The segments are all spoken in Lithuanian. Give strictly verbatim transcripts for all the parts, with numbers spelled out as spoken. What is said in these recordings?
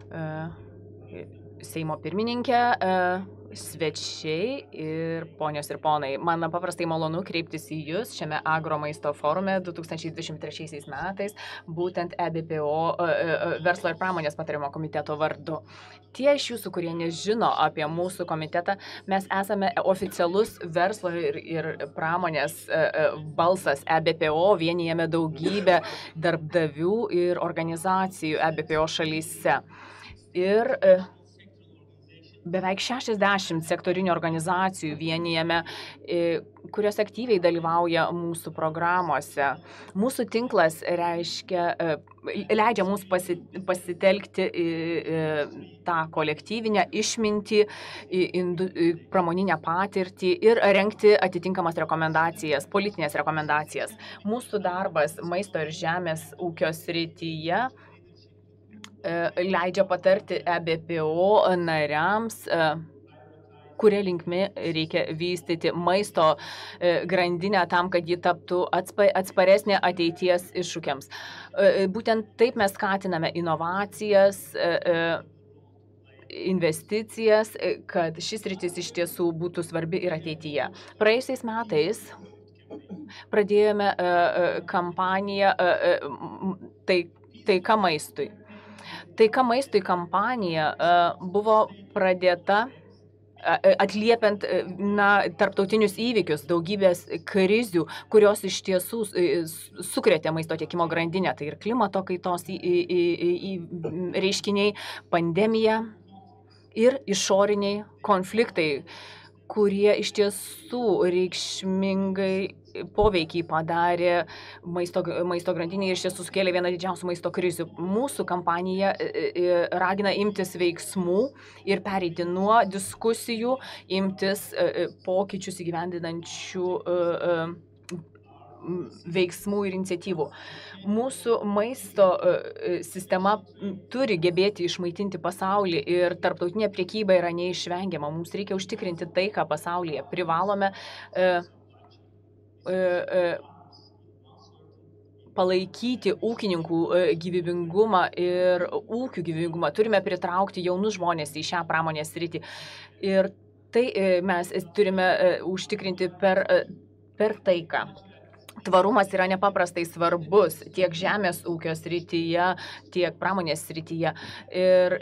Seimo pirmininkė, svečiai ir ponios ir ponai. Man paprastai malonu kreiptis į Jūs šiame Agro maisto forume du tūkstančiai dvidešimt trečiaisiais metais, būtent E B P O verslo ir pramonės patarimo komiteto vardu. Tie iš Jūsų, kurie nežino apie mūsų komitetą, mes esame oficialus verslo ir, ir pramonės balsas E B P O, vienijame daugybę darbdavių ir organizacijų E B P O šalyse. Ir beveik šešiasdešimt sektorinių organizacijų vienijame, kurios aktyviai dalyvauja mūsų programuose. Mūsų tinklas reiškia, leidžia mums pasitelkti tą kolektyvinę išmintį, pramoninę patirtį ir rengti atitinkamas rekomendacijas, politinės rekomendacijas. Mūsų darbas maisto ir žemės ūkio srityje leidžia patarti E B P O nariams, kuria linkme reikia vystyti maisto grandinę tam, kad ji taptų atsparesnė ateities iššūkiams. Būtent taip mes skatiname inovacijas, investicijas, kad šis sritis iš tiesų būtų svarbi ir ateityje. Praėjusiais metais pradėjome kampaniją Taika maistui. Taika maistui kampanija buvo pradėta atliepiant na, tarptautinius įvykius, daugybės krizių, kurios iš tiesų sukrėtė maisto tiekimo grandinę. Tai ir klimato kaitos į, į, į, į reiškiniai, pandemija ir išoriniai konfliktai, kurie iš tiesų reikšmingai poveikį padarė maisto, maisto grandinėje ir iš tiesų sukėlė vieną didžiausių maisto krizių. Mūsų kampanija ragina imtis veiksmų ir pereiti nuo diskusijų, imtis pokyčius įgyvendinančių veiksmų ir iniciatyvų. Mūsų maisto sistema turi gebėti išmaitinti pasaulį ir tarptautinė prekyba yra neišvengiama. Mums reikia užtikrinti taiką pasaulyje. Privalome palaikyti ūkininkų gyvybingumą ir ūkių gyvybingumą. Turime pritraukti jaunus žmonės į šią pramonės sritį. Ir tai mes turime užtikrinti per, per taiką. Tvarumas yra nepaprastai svarbus tiek žemės ūkio srityje, tiek pramonės srityje. Ir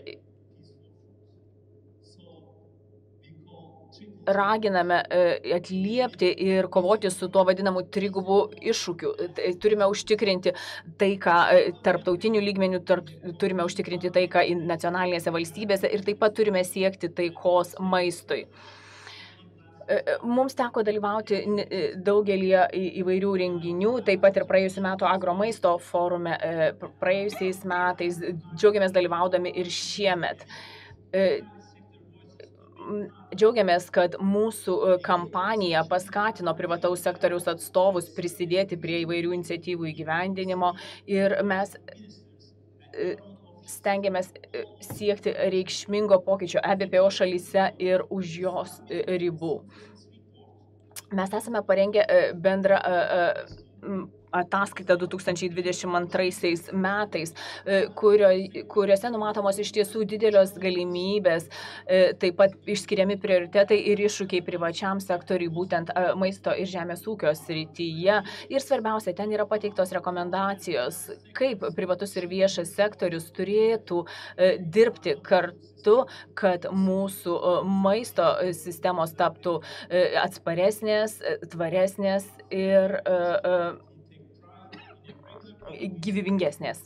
raginame atliepti ir kovoti su tuo vadinamu trigubu iššūkiu. Turime užtikrinti taiką tarptautinių lygmenių, tarp, turime užtikrinti taiką nacionalinėse valstybėse ir taip pat turime siekti taikos maistui. Mums teko dalyvauti daugelį įvairių renginių, taip pat ir praėjusių metų Agro maisto forume, praėjusiais metais, džiaugiamės dalyvaudami ir šiemet. Džiaugiamės, kad mūsų kampanija paskatino privataus sektoriaus atstovus prisidėti prie įvairių iniciatyvų įgyvendinimo ir mes stengiamės siekti reikšmingo pokyčio E B P O šalyse ir už jos ribų. Mes esame parengę bendrą ataskaitą du tūkstančiai dvidešimt antraisiais metais, kurio, kuriuose numatomos iš tiesų didelios galimybės, taip pat išskiriami prioritetai ir iššūkiai privačiam sektoriui, būtent maisto ir žemės ūkio srityje. Ir svarbiausia, ten yra pateiktos rekomendacijos, kaip privatus ir viešas sektorius turėtų dirbti kartu, kad mūsų maisto sistemos taptų atsparesnės, tvaresnės ir gyvybingesnės.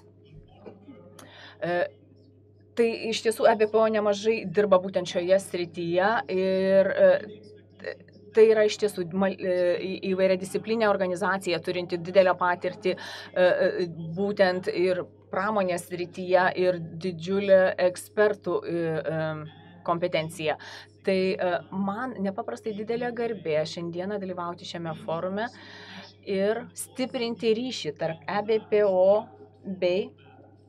Tai iš tiesų E B P O nemažai dirba būtent šioje srityje ir tai yra iš tiesų įvairiadisciplinė organizacija turinti didelę patirtį būtent ir pramonės srityje ir didžiulę ekspertų kompetenciją. Tai man nepaprastai didelė garbė šiandieną dalyvauti šiame forume ir stiprinti ryšį tarp E B P O bei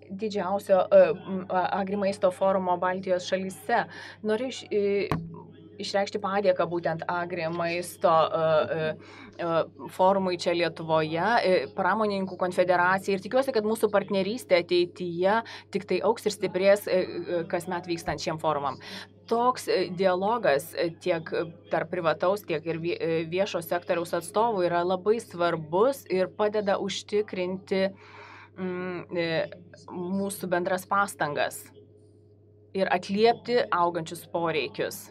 didžiausio agrimaisto forumo Baltijos šalyse. Noriu išreikšti padėką būtent Agri maisto forumui čia Lietuvoje, pramonininkų konfederacijai ir tikiuosi, kad mūsų partnerystė ateityje tik tai auks ir stiprės kasmet vykstant šiem forumam. Toks dialogas tiek tarp privataus, tiek ir viešo sektoriaus atstovų yra labai svarbus ir padeda užtikrinti mūsų bendras pastangas ir atliepti augančius poreikius.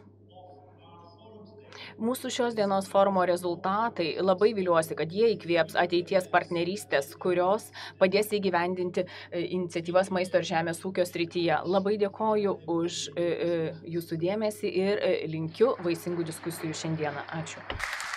Mūsų šios dienos forumo rezultatai labai viliuosi, kad jie įkvėps ateities partnerystės, kurios padės įgyvendinti iniciatyvas maisto ir žemės ūkio srityje. Labai dėkoju už jūsų dėmesį ir linkiu vaisingų diskusijų šiandieną. Ačiū.